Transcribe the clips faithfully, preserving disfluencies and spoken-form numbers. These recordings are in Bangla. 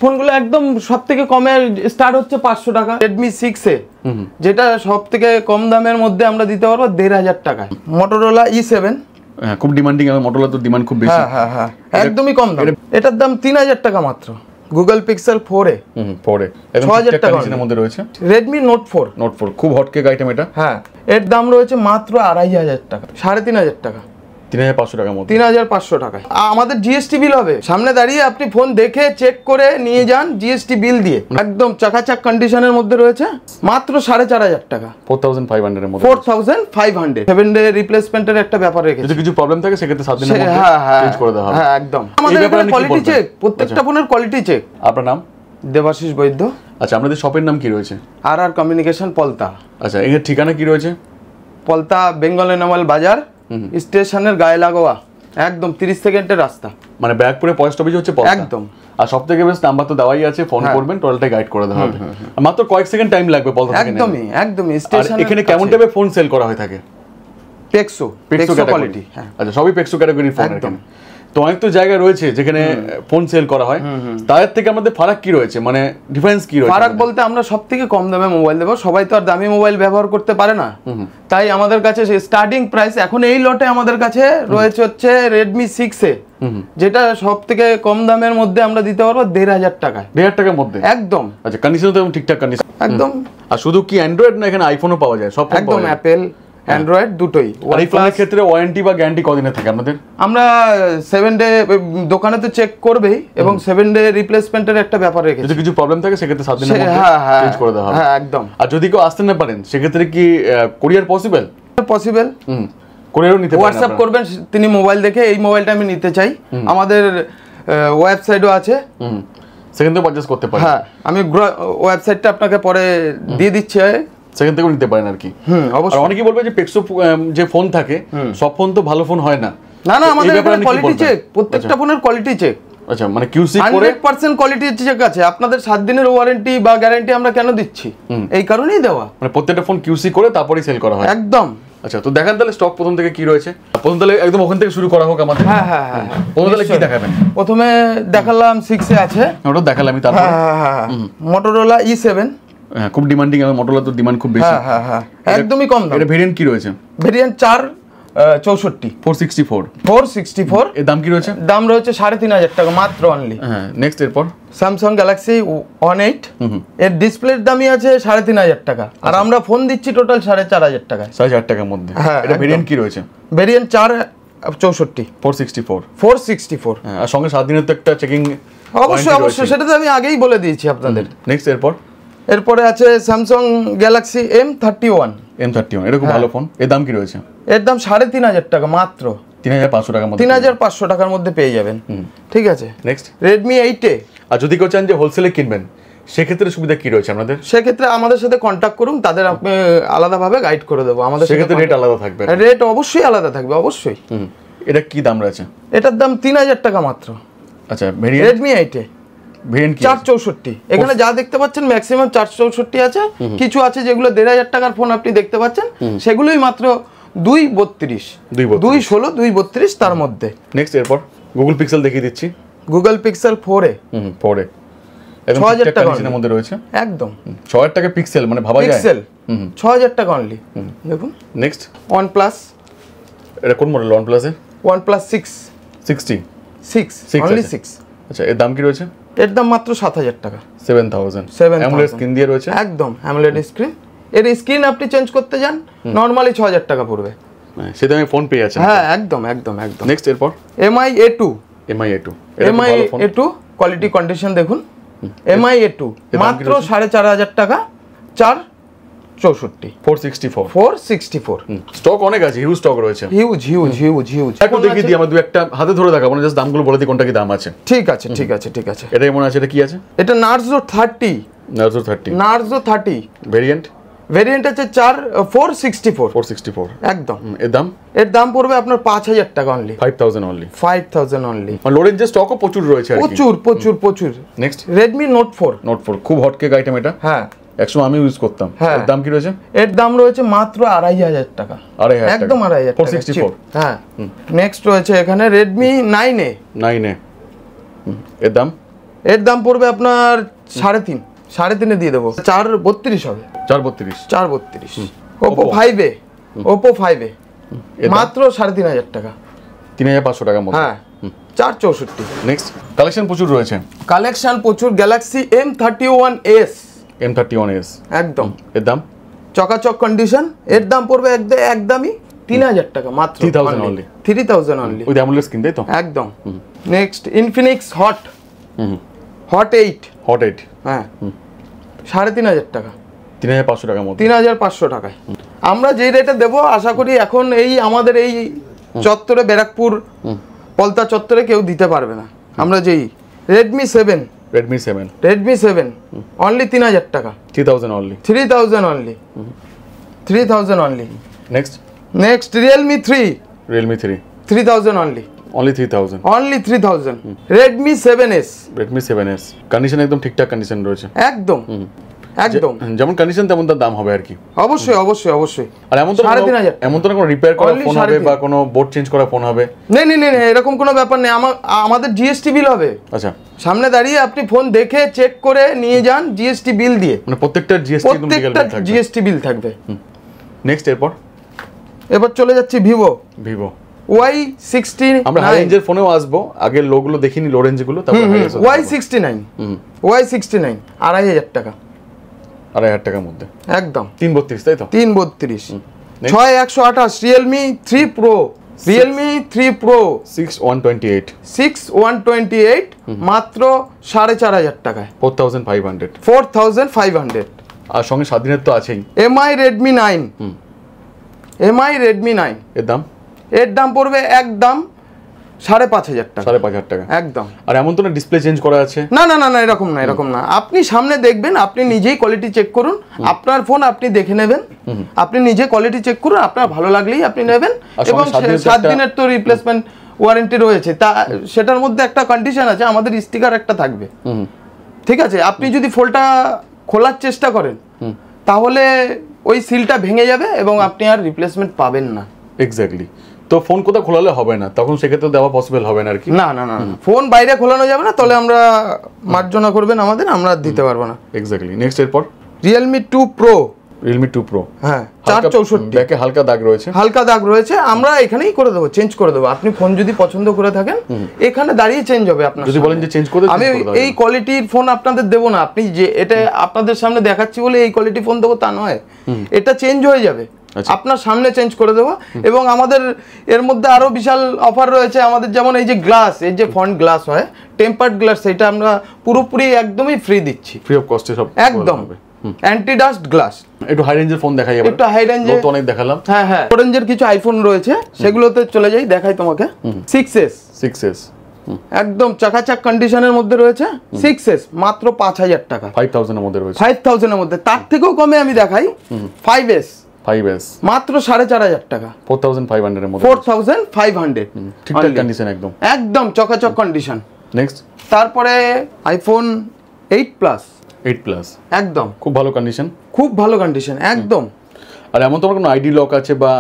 ফোনগুলো একদম সবথেকে কমে স্টার্ট হচ্ছে পাঁচশো টাকা। রেডমি সিক্স এ যেটা সবথেকে কম দামের মধ্যে আমরা দিতে পারবো দেড় হাজার টাকায়। মোটরোলা ই সেভেন, হ্যাঁ খুব ডিমান্ডিং, আমার মোটরোলা তো ডিমান্ড খুব বেশি। হ্যাঁ হ্যাঁ হ্যাঁ একদমই কম দাম, এটার দাম তিন হাজার টাকা মাত্র। Google pixel four A hmm four A একদম ঠিকঠাক কন্ডিশনের মধ্যে রয়েছে। Redmi note four, note four খুব হট কেক আইটেম এটা। হ্যাঁ এর দাম রয়েছে মাত্র আড়াই হাজার টাকা, সাড়ে তিন হাজার টাকা, তিন হাজার পাঁচশো টাকার মধ্যে, তিন হাজার পাঁচশো টাকায়। আমাদের জিএসটি বিল হবে, সামনে দাঁড়িয়ে আপনি ফোন দেখে চেক করে নিয়ে যান জিএসটি বিল দিয়ে। একদম চাকাচাক কন্ডিশনের মধ্যে রয়েছে, মাত্র সাড়ে চার হাজার টাকা, ফোর থাউজেন্ড ফাইভ হান্ড্রেড এর মধ্যে। Four thousand five hundred seven day রিপ্লেসমেন্টের একটা ব্যাপার রেখেছে। যদি কিছু প্রবলেম থাকে সেক্ষেত্রে সাত দিনের মধ্যে চেঞ্জ করে দেওয়া হবে। হ্যাঁ একদম, আমাদের এখানে কোয়ালিটি চেক, প্রত্যেকটা ফোনের কোয়ালিটি চেক। আপনার নাম? দেবাশিস বৈদ্য। আচ্ছা, আপনাদের শপের নাম কি রয়েছে? R R communication Palta. আচ্ছা, এর ঠিকানা কি রয়েছে? পলতা বেঙ্গল এনামেল বাজার, স্টেশনের গায়ে লাগোয়া, একদম তিরিশ সেকেন্ডের রাস্তা, মানে ব্যারাকপুরে পোস্ট অফিস হচ্ছে পলতা একদম। আর সব থেকে বেস্ট নাম্বার তো দেওয়াই আছে, ফোন করবেন, টোটালটা গাইড করে দেওয়া হবে। মাত্র কয়েক সেকেন্ড টাইম লাগবে পলতা থেকে। একদমই একদমই। স্টেশন এখানে কেমন টাইপের ফোন সেল করা হয়ে থাকে? Pexo, Pexo quality. আচ্ছা, সবই পেক্সো ক্যাটাগরির ফোন এখানে। তো অনেক তো জায়গা রয়েছে যেখানে ফোন সেল করা হয়, তাদের থেকে আমাদের ফারাক কি রয়েছে, মানে ডিফারেন্স কি রয়েছে? ফারাক বলতে আমরা সব থেকে কম দামে মোবাইল দেবো, সবাই তো আর দামি মোবাইল ব্যবহার করতে পারে না, তাই আমাদের কাছে স্টার্টিং প্রাইস এখন এই লটে আমাদের কাছে রয়েছে হচ্ছে রেডমি সিক্স এ, যেটা সব থেকে কম দামের মধ্যে আমরা দিতে পারবো দেড় হাজার টাকায়। দেড় হাজার টাকার মধ্যে একদম। আচ্ছা, কন্ডিশন তো ঠিকঠাক কন্ডিশন একদম। আর শুধু কি অ্যান্ড্রয়েড না, এখানে আইফোনও পাওয়া যায়? সব একদম, অ্যাপেল অ্যান্ড্রয়েড দুটোই। এই ফোনের ক্ষেত্রে ওয়ারেন্টি বা গ্যারান্টি কতদিনে থাকে আপনাদের? আমরা সেভেন ডে দোকানে তো চেক করবেই, এবং সেভেন ডে রিপ্লেসমেন্টের একটা ব্যাপার রেখেছি। যদি কিছু প্রবলেম থাকে সেক্ষেত্রে সাত দিনের মধ্যে চেঞ্জ করে দেওয়া হবে। হ্যাঁ একদম। আর যদি কেউ আসতে না পারেন সেক্ষেত্রে কি কুরিয়ার পসিবল? পসিবল। হুম, কুরিয়ারও নিতে পারেন। হোয়াটসঅ্যাপ করবেন, তিনি মোবাইল দেখে এই মোবাইলটা আমি নিতে চাই, আমাদের ওয়েবসাইটও আছে, হুম, সেখান থেকে পারচেজ করতে পারেন। হ্যাঁ, আমি ওয়েবসাইটটা আপনাকে পরে দিয়ে দিচ্ছি, সেখান থেকেও নিতে পারেন আর কি। হুম, অবশ্যই। আর অনেকেই বলবে যে পেক্সো যে ফোন থাকে সব ফোন তো ভালো ফোন হয় না। না না, আমাদের এখানে কোয়ালিটি চেক, প্রত্যেকটা ফোনের কোয়ালিটি চেক। আচ্ছা, মানে কিউসি করে হান্ড্রেড পার্সেন্ট কোয়ালিটি চেক আছে। আপনাদের সাত দিনের ওয়ারেন্টি বা গ্যারান্টি আমরা কেন দিচ্ছি, এই কারণেই দেওয়া। মানে প্রত্যেকটা ফোন কিউসি করে তারপরেই সেল করা হয়। একদম। আচ্ছা, তো দেখান তাহলে স্টক প্রথম থেকে কি রয়েছে। প্রথম তাহলে একদম ওখান থেকে শুরু করা হোক আমাদের। হ্যাঁ হ্যাঁ হ্যাঁ। প্রথম তাহলে কি দেখাবেন? প্রথমে দেখালাম সিক্স এ আছে, ওটা দেখালাম আমি। তারপর মোটরোলা ই সেভেন, হ্যাঁ খুব ডিমান্ডিং, আমার মোটরোলা তো ডিমান্ড খুব বেশি। হ্যাঁ হ্যাঁ হ্যাঁ একদমই কম দাম। এটা ভেরিয়েন্ট কি রয়েছে? ভেরিয়েন্ট চার চৌষট্টি, four sixty four, four sixty four. এর দাম কি রয়েছে? দাম রয়েছে সাড়ে তিন হাজার টাকা মাত্র অনলি। হ্যাঁ, নেক্সট এরপর স্যামসাং গ্যালাক্সি ওয়ান এইট, এর ডিসপ্লের দামই আছে সাড়ে তিন হাজার টাকা, আর আমরা ফোন দিচ্ছি টোটাল সাড়ে চার হাজার টাকা, সাড়ে চার টাকার মধ্যে। হ্যাঁ, এটা ভেরিয়েন্ট কি রয়েছে? ভেরিয়েন্ট চার চৌষট্টি, four sixty four, four sixty four. হ্যাঁ, আর সঙ্গে সাত দিনের তো একটা চেকিং। অবশ্যই অবশ্যই, সেটা তো আমি আগেই বলে দিয়েছি আপনাদের। নেক্সট এরপর এরপরে আছে Samsung Galaxy M thirty one, M thirty one, এটা খুব ভালো ফোন। এর দাম কি রয়েছে? এর দাম সাড়ে তিন হাজার টাকা মাত্র, তিন হাজার পাঁচশো টাকার মধ্যে, তিন হাজার পাঁচশো টাকার মধ্যে পেয়ে যাবেন। ঠিক আছে, নেক্সট রেডমি এইট এ। আর যদি কেউ চান যে হোলসেলে কিনবেন সেক্ষেত্রে সুবিধা কি রয়েছে আপনাদের? সেক্ষেত্রে আমাদের সাথে কন্ট্যাক্ট করুন, তাদের আপনি আলাদাভাবে গাইড করে দেবো। আমাদের সেক্ষেত্রে রেট আলাদা থাকবে? রেট অবশ্যই আলাদা থাকবে, অবশ্যই। হুম, এটা কি দাম রয়েছে? এটার দাম তিন হাজার টাকা মাত্র। আচ্ছা, variant Redmi eight A variant কি? চার চৌষট্টি। এখানে যা দেখতে পাচ্ছেন ম্যাক্সিমাম চার চৌষট্টি আছে, কিছু আছে যেগুলো দেড় হাজার টাকার ফোন আপনি দেখতে পাচ্ছেন, সেগুলোই মাত্র দুই বত্রিশ, দুই ষোলো, দুই বত্রিশ তার মধ্যে। নেক্সট এরপর গুগল পিক্সেল দেখিয়ে দিচ্ছি। Google pixel four A, hmm, four A ছ হাজার টাকার মধ্যে রয়েছে। একদম ছ হাজার টাকা পিক্সেল, মানে ভাবা যায়। পিক্সেল ছ হাজার টাকা অনলি। দেখুন নেক্সট ওয়ান প্লাস, এটা কোন মডেল? ওয়ান প্লাস এর one plus six, sixty six, only six. আচ্ছা, এর দাম কি রয়েছে? এর দাম মাত্র সাত হাজার টাকা, seven thousand. Seven AMOLED screen দিয়ে রয়েছে। একদম অ্যামোলেড স্ক্রিন। এর স্ক্রিন আপনি চেঞ্জ করতে যান নরমালি ছ হাজার টাকা পড়বে, সেটা আমি ফোন পেয়ে যাচ্ছি। হ্যাঁ একদম একদম একদম। নেক্সট এরপর MI A two, MI A two, MI A two quality condition দেখুন। এমআই এ টু মাত্র সাড়ে চার হাজার টাকা, চার চৌষট্টি, four sixty four, four sixty four. Stock অনেক আছে, হিউজ স্টক রয়েছে, হিউজ হিউজ হিউজ হিউজ। একটু দেখিয়ে দিই, আমার দু একটা হাতে ধরে দেখাবো না, জাস্ট দামগুলো বলে দিই কোনটা কি দাম আছে। ঠিক আছে ঠিক আছে ঠিক আছে। এটা মনে আছে, এটা কি আছে? এটা Narzo thirty, Narzo thirty, Narzo thirty. Variant variant আছে চার four sixty four, four sixty four একদম। এর দাম? এর দাম পড়বে আপনার পাঁচ হাজার টাকা only, five thousand only, five thousand only. মানে লোডের যে স্টকও প্রচুর রয়েছে, প্রচুর প্রচুর প্রচুর। Next Redmi note four, note four খুব হট কেক আইটেম এটা। হ্যাঁ, একসময় আমি ইউজ করতাম। হ্যাঁ, এর দাম কি রয়েছে? এর দাম রয়েছে মাত্র আড়াই হাজার টাকা, আড়াই হাজার, একদম আড়াই হাজার, ফোর সিক্সটি ফোর। হ্যাঁ। নেক্সট রয়েছে এখানে Redmi nine A, nine A, এর দাম? এর দাম পড়বে আপনার সাড়ে তিন সাড়ে তিনে দিয়ে দেবো, চার বত্রিশ হবে। চার বত্রিশ চার বত্রিশ Oppo five A Oppo five A মাত্র সাড়ে তিন হাজার টাকা, তিন হাজার পাঁচশো টাকার মতো। হ্যাঁ, চার চৌষট্টি। নেক্সট কালেকশন প্রচুর রয়েছে, কালেকশন প্রচুর। Galaxy M thirty one S M thirty one S একদম এর দাম চকাচক কন্ডিশন। এর দাম পড়বে একদম একদমই তিন হাজার টাকা মাত্র, three thousand only. Three thousand only with AMOLED screen, তাই তো? একদম। Next Infinix hot hmm hot eight hot eight হ্যাঁ, সাড়ে তিন হাজার টাকা, তিন হাজার পাঁচশো টাকার মতো। তিন হাজার পাঁচশো টাকায় আমরা যেই রেটে দেবো, আশা করি এখন এই আমাদের এই চত্বরে, ব্যারাকপুর পলতা চত্বরে কেউ দিতে পারবে না। আমরা যেই Redmi seven Redmi seven Redmi seven only তিন হাজার টাকা, three thousand only, three thousand only, three thousand only. Next next realme three realme three three thousand only, only three thousand, only three thousand. Redmi seven S Redmi seven S condition একদম ঠিকঠাক কন্ডিশন রয়েছে, একদম একদম যেমন কন্ডিশন তেমন তার দাম হবে আর কি। অবশ্যই অবশ্যই অবশ্যই। আর এমন তো সাড়ে তিন হাজার, এমন তো না কোনো রিপেয়ার করা Only ফোন সাড়ে হবে তিন। বা কোনো বোর্ড চেঞ্জ করা ফোন হবে? নেই নেই নেই এরকম কোনো ব্যাপার নেই। আমার আমাদের জিএসটি বিল হবে। আচ্ছা, সামনে দাঁড়িয়ে আপনি ফোন দেখে চেক করে নিয়ে যান, জিএসটি বিল দিয়ে, মানে প্রত্যেকটা জিএসটি একদম লিগ্যাল প্রত্যেকটা থাকবে। জিএসটি বিল থাকবে। নেক্সট এরপর এবার চলে যাচ্ছি ভিভো ভিভো ওয়াই সিক্সটি আমরা হাই রেঞ্জের ফোনেও আসবো, আগে লো গুলো দেখিনি, লো রেঞ্জ গুলো, তারপর high range. Y sixty nine Y sixty nine আড়াই হাজার টাকা, আড়াই হাজার টাকার মধ্যে একদম তিন বত্রিশ, তাই তো? তিন বত্রিশ। ছয় একশো আঠাশ realme three pro realme three pro six one twenty eight six one twenty eight মাত্র সাড়ে চার হাজার টাকায়, four thousand five hundred. Four thousand five hundred. আর সঙ্গে সাত দিনের তো আছেই। MI Redmi nine MI Redmi nine এর দাম এর দাম পড়বে একদম সাড়ে পাঁচ হাজার টাকা, সাড়ে পাঁচ হাজার টাকা একদম। আর এমন তো না ডিসপ্লে চেঞ্জ করা আছে? না না না না এরকম না, এরকম না। আপনি সামনে দেখবেন, আপনি নিজেই কোয়ালিটি চেক করুন, আপনার ফোন আপনি দেখে নেবেন, আপনি নিজে কোয়ালিটি চেক করুন, আপনার ভালো লাগলেই আপনি নেবেন। এবং সাত দিনের তো রিপ্লেসমেন্ট ওয়ারেন্টি রয়েছে, তা সেটার মধ্যে একটা কন্ডিশন আছে, আমাদের স্টিকার একটা থাকবে, ঠিক আছে? আপনি যদি ফোনটা খোলার চেষ্টা করেন তাহলে ওই সিলটা ভেঙে যাবে এবং আপনি আর রিপ্লেসমেন্ট পাবেন না। এক্স্যাক্টলি। তো ফোন কোথাও খোলালে হবে না, তখন সেক্ষেত্রে দেওয়া পসিবল হবে না আর কি। না না না ফোন বাইরে খোলানো যাবে না, তাহলে আমরা মার্জনা করবেন আমাদের, আমরা দিতে পারবো না। এক্স্যাক্টলি। নেক্সট এরপর realme two pro realme two pro হ্যাঁ, চার চৌষট্টি, ব্যাকে হালকা দাগ রয়েছে, হালকা দাগ রয়েছে, আমরা এখানেই করে দেবো, চেঞ্জ করে দেবো। আপনি ফোন যদি পছন্দ করে থাকেন এখানে দাঁড়িয়ে চেঞ্জ হবে আপনার। যদি বলেন যে চেঞ্জ করে আমি এই কোয়ালিটির ফোন আপনাদের দেবো না, আপনি যে এটা আপনাদের সামনে দেখাচ্ছি বলে এই কোয়ালিটি ফোন দেবো তা নয়, এটা চেঞ্জ হয়ে যাবে, আপনার সামনে চেঞ্জ করে দেবো। এবং আমাদের এর মধ্যে আরো বিশাল অফার রয়েছে আমাদের, যেমন এই যে গ্লাস, এই যে ফ্রন্ট গ্লাস হয় টেম্পার্ড গ্লাস, সেটা আমরা পুরোপুরি একদমই ফ্রি দিচ্ছি, ফ্রি অফ কস্টে সব একদম অ্যান্টি ডাস্ট গ্লাস। একটু হাই রেঞ্জের ফোন দেখাই, একটু হাই রেঞ্জে তো অনেক দেখালাম। হ্যাঁ হ্যাঁ, রেঞ্জের কিছু আইফোন রয়েছে, সেগুলোতে চলে যাই, দেখাই তোমাকে। সিক্স এস সিক্স এস একদম চাকাচাক কন্ডিশনের মধ্যে রয়েছে, সিক্স এস মাত্র পাঁচ হাজার টাকা, ফাইভ থাউজেন্ডের মধ্যে রয়েছে, ফাইভ থাউজেন্ডের মধ্যে। তার থেকেও কমে আমি দেখাই, ফাইভ এস ফাইভ এস মাত্র সাড়ে চার হাজার টাকা, ফোর থাউজেন্ড ফাইভ হান্ড্রেডের মধ্যে, ফোর থাউজেন্ড ফাইভ হান্ড্রেড ঠিকঠাক কন্ডিশন একদম, একদম চকাচক কন্ডিশন। নেক্সট তারপরে iPhone eight plus eight plus একদম খুব ভালো কন্ডিশন, খুব ভালো কন্ডিশন একদম। আর এমন তোমার কোনো আইডি লক আছে বা?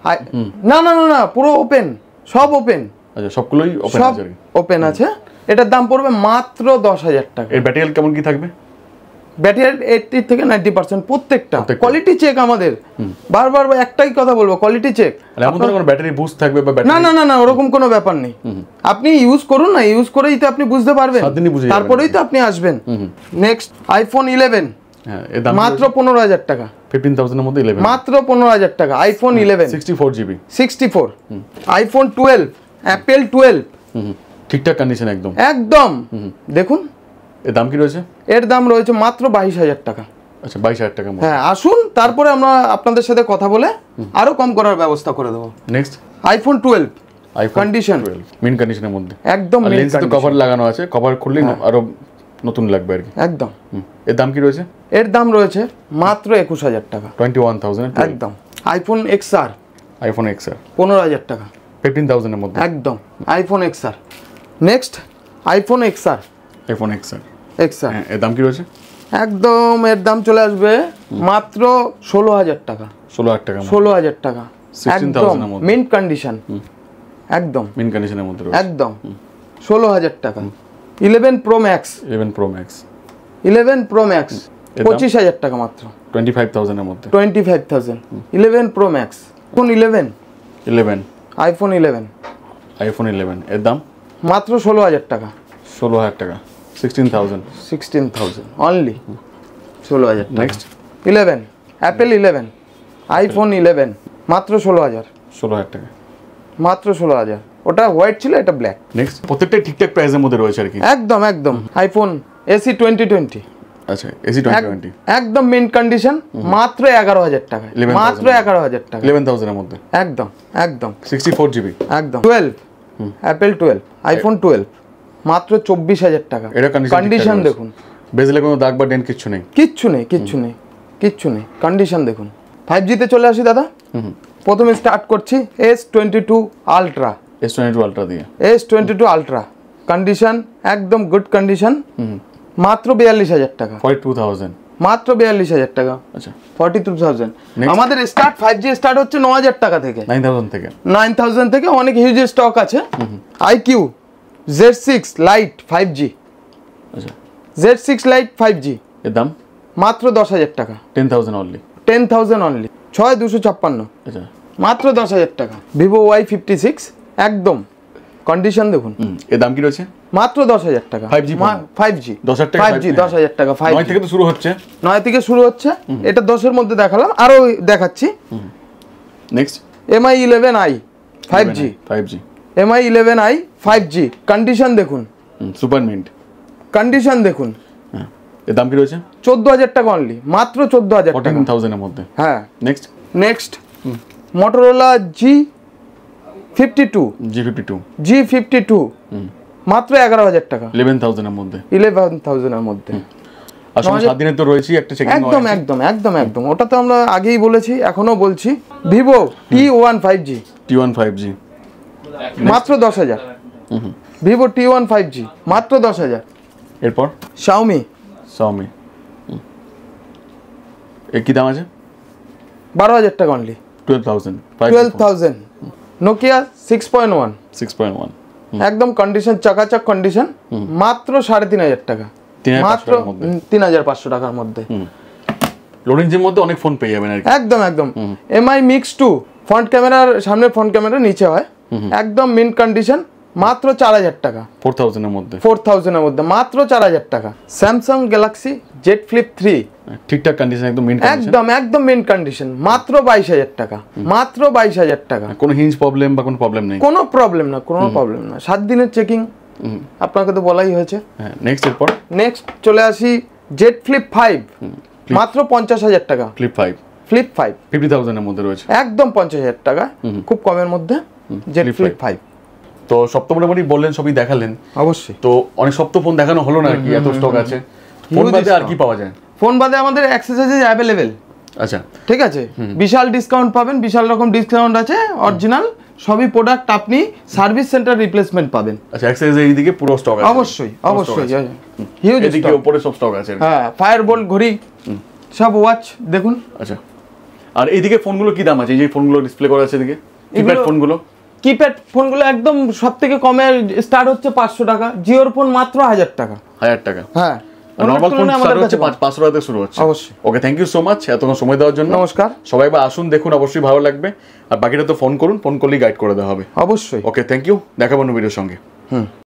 না না না না পুরো ওপেন, সব ওপেন, আচ্ছা সবগুলোই ওপেন সব আছে, ওপেন আছে। এটার দাম পড়বে মাত্র দশ হাজার টাকা। এর ব্যাটারি কেমন কি থাকবে? ব্যাটারি এইটি থেকে নাইনটি পার্সেন্ট প্রত্যেকটা কোয়ালিটি চেক আমাদের, বারবার একটাই কথা বলবো, কোয়ালিটি চেক। এমন তো কোনো ব্যাটারি বুস্ট থাকবে বা ব্যাটারি? না না না না ওরকম কোনো ব্যাপার নেই, আপনি ইউজ করুন না, ইউজ করেই তো আপনি বুঝতে পারবেন, তারপরেই তো আপনি আসবেন। নেক্সট আইফোন ইলেভেন, হ্যাঁ এর দাম মাত্র পনেরো হাজার টাকা, ফিফটিন থাউজেন্ড এর মধ্যে ইলেভেন, মাত্র পনেরো হাজার টাকা। IPhone eleven sixty four GB, sixty four. IPhone twelve, Apple twelve, ঠিকঠাক কন্ডিশন একদম, একদম। দেখুন এর দাম কি রয়েছে? এর দাম রয়েছে মাত্র বাইশ হাজার টাকা। আচ্ছা বাইশ হাজার টাকা। হ্যাঁ আসুন, তারপরে আমরা আপনাদের সাথে কথা বলে আরো কম করার ব্যবস্থা করে দেবো। Next iPhone twelve, iPhone condition mean কন্ডিশনের মধ্যে, একদম লেন্স তো কভার লাগানো আছে, কভার খুললেই আরো নতুন লাগবে আর কি, একদম। এর দাম কি রয়েছে? এর দাম রয়েছে মাত্র একুশ হাজার টাকা, টোয়েন্টি ওয়ান থাউজেন্ড একদম। IPhone X R, iPhone X R পনেরো হাজার টাকা, ফিফটিন থাউজেন্ড এর মধ্যে, একদম। IPhone X R. Next iPhone X R, iPhone X R X R, এর দাম কি রয়েছে? একদম এর দাম চলে আসবে মাত্র ষোলো হাজার টাকা, ষোলো হাজার টাকা, ষোলো হাজার টাকা, একদম মিন্ট কন্ডিশন, একদম মিন কন্ডিশনের মধ্যে রয়েছে, একদম ষোলো হাজার টাকা। Eleven pro max eleven pro max eleven pro max দাম? পঁচিশ হাজার টাকা মাত্র, টোয়েন্টি ফাইভ থাউজেন্ডের মধ্যে। Twenty five thousand eleven pro max. Phone eleven eleven iPhone eleven iPhone eleven এর দাম মাত্র ষোলো হাজার টাকা, ষোলো হাজার টাকা, sixteen thousand. Sixteen thousand only, ষোলো হাজার টাকা। Next eleven Apple eleven iPhone eleven মাত্র ষোলো হাজার, ষোলো হাজার টাকা, মাত্র ষোলো হাজার। ওটা হোয়াইট ছিল, এটা ব্ল্যাক। নেক্সট প্রত্যেকটাই ঠিকঠাক প্রাইসের মধ্যে রয়েছে আর কি। একদম একদম আইফোন এসি টোয়েন্টি টোয়েন্টি আচ্ছা এসি টোয়েন্টি টোয়েন্টি একদম মিন্ট কন্ডিশন, মাত্র এগারো হাজার টাকা, eleven thousand মাত্র এগারো হাজার টাকা, ইলেভেন থাউজেন্ডের মধ্যে একদম একদম সিক্সটি ফোর জিবি। একদম twelve Apple twelve iPhone twelve মাত্র চব্বিশ হাজার টাকা। এটা কন্ডিশন দেখুন, বেজলে কোনো দাগ বা ডেন্ট কিচ্ছু নেই, কিচ্ছু নেই কিচ্ছু নেই কিচ্ছু নেই। কন্ডিশন দেখুন। ফাইভ জিতে চলে আসি দাদা। প্রথমে স্টার্ট করছি S twenty two ultra, S twenty two ultra দিয়ে S twenty two ultra condition একদম গুড কন্ডিশন, মাত্র বিয়াল্লিশ হাজার টাকা, ফর্টি টু থাউজেন্ড। মাত্র বিয়াল্লিশ হাজার টাকা, আচ্ছা ফর্টি টু থাউজেন্ড। Next. আমাদের স্টার্ট ফাইভ জি স্টার্ট হচ্ছে ন হাজার টাকা থেকে, নাইন থাউজেন্ড থেকে। নাইন থাউজেন্ড থেকে অনেক হিউজ স্টক আছে। IQOO Z six lite five G, আচ্ছা Z six lite five G এর দাম মাত্র দশ হাজার টাকা, ten thousand only. Ten thousand only, ছয় দুশো ছাপ্পান্ন, আচ্ছা মাত্র দশ হাজার টাকা। ভিভো ওয়াই ফিফটি সিক্স একদম কন্ডিশন দেখুন, হুম এর দাম কি রয়েছে? মাত্র দশ হাজার টাকা। ফাইভ জি ফাইভ জি দশ হাজার টাকা, ফাইভ জি দশ হাজার টাকা, ফাইভ নয় থেকে তো শুরু হচ্ছে। নয় থেকে শুরু হচ্ছে, এটা দশের মধ্যে দেখালাম, আরো দেখাচ্ছি। Next MI eleven I five G, five G MI eleven I five G condition দেখুন, সুপার মিন্ট। কন্ডিশন দেখুন। হ্যাঁ এর দাম কি রয়েছে? চোদ্দ হাজার টাকা অনলি, মাত্র চোদ্দ হাজার টাকা। ফোরটিন থাউজেন্ডের মধ্যে। হ্যাঁ next next Motorola G fifty two, G fifty two G fifty two মাত্র এগারো হাজার টাকা, ইলেভেন থাউজেন্ডের মধ্যে। ইলেভেন থাউজেন্ডের মধ্যে। আর সময় সাত দিনের তো রয়েছে একটা চেকিং। একদম একদম একদম একদম ওটা তো আমরা আগেই বলেছি, এখনো বলছি। Vivo T one five G, T one five G মাত্র দশ হাজার। Vivo T one five G মাত্র দশ হাজার। এরপর শাওমি শাওমি এর কি দাম আছে? বারো হাজার টাকা only, twelve thousand. Twelve thousand. Nokia six point one six point one একদম কন্ডিশন চাকাচাক কন্ডিশন, মাত্র সাড়ে তিন হাজার টাকা, তিন হাজার মাত্র পাঁচশোর মধ্যে। তিন হাজার পাঁচশো টাকার মধ্যে। লো রেঞ্জের মধ্যে অনেক ফোন পেয়ে যাবেন আর কি। একদম একদম এমআই মিক্স টু, ফ্রন্ট ক্যামেরার সামনে ফ্রন্ট ক্যামেরা নিচে হয়, একদম মিন্ট কন্ডিশন, মাত্র চার হাজার টাকা, ফোর থাউজেন্ডের মধ্যে। ফোর থাউজেন্ডের মধ্যে মাত্র চার হাজার টাকা। Samsung Galaxy Z flip three ঠিকঠাক কন্ডিশন, একদম মিন্ট কন্ডিশন, একদম একদম মিন্ট কন্ডিশন, মাত্র বাইশ হাজার টাকা, মাত্র বাইশ হাজার টাকা। কোনো হিঞ্জ প্রবলেম বা কোনো প্রবলেম নেই। কোনো প্রবলেম না, কোনো প্রবলেম না। সাত দিনের চেকিং আপনাকে তো বলাই হয়েছে। হ্যাঁ নেক্সট এরপর নেক্সট চলে আসি জেড ফ্লিপ ফাইভ, মাত্র পঞ্চাশ হাজার টাকা, flip five flip five fifty থাউজেন্ডের মধ্যে রয়েছে, একদম পঞ্চাশ হাজার টাকা, খুব কমের মধ্যে জেড Flip ফ্লিপ ফাইভ। তো সব তো মোটামুটি বললেন, সবই দেখালেন। অবশ্যই তো অনেক সব তো ফোন দেখানো হলো না আর কি, এত স্টক আছে। ফোন Huge বাদে আর stock। কি পাওয়া যায়? ফোন বাদে আমাদের অ্যাক্সেসরিজ অ্যাভেলেবেল, আচ্ছা ঠিক আছে। বিশাল ডিসকাউন্ট পাবেন, বিশাল রকম ডিসকাউন্ট আছে, অরিজিনাল সবই প্রোডাক্ট আপনি সার্ভিস সেন্টার রিপ্লেসমেন্ট পাবেন। আচ্ছা অ্যাক্সেসরিজ এইদিকে পুরো স্টক আছে? অবশ্যই অবশ্যই হিউজ এদিকে উপরে সব স্টক আছে। হ্যাঁ ফায়ার বোল্ট ঘড়ি সব ওয়াচ দেখুন। আচ্ছা আর এইদিকে ফোনগুলো কি দাম আছে? এই যে ফোনগুলো ডিসপ্লে করা আছে এদিকে, কিপ্যাড ফোনগুলো। কিপ্যাড ফোনগুলো একদম সব থেকে কমে স্টার্ট হচ্ছে পাঁচশো টাকা, জিওর ফোন মাত্র হাজার টাকা। হাজার টাকা হ্যাঁ নরমাল ফোন স্টার্ট হচ্ছে পাঁচশো টাকা থেকে শুরু হচ্ছে। অবশ্যই। Okay thank you so much এতক্ষণ সময় দেওয়ার জন্য। নমস্কার। সবাই বা আসুন, দেখুন, অবশ্যই ভালো লাগবে। আর বাকিটা তো ফোন করুন, ফোন করলেই গাইড করে দেওয়া হবে। অবশ্যই। ওকে থ্যাংক ইউ, দেখাবো অন্য ভিডিওর সঙ্গে। হুম।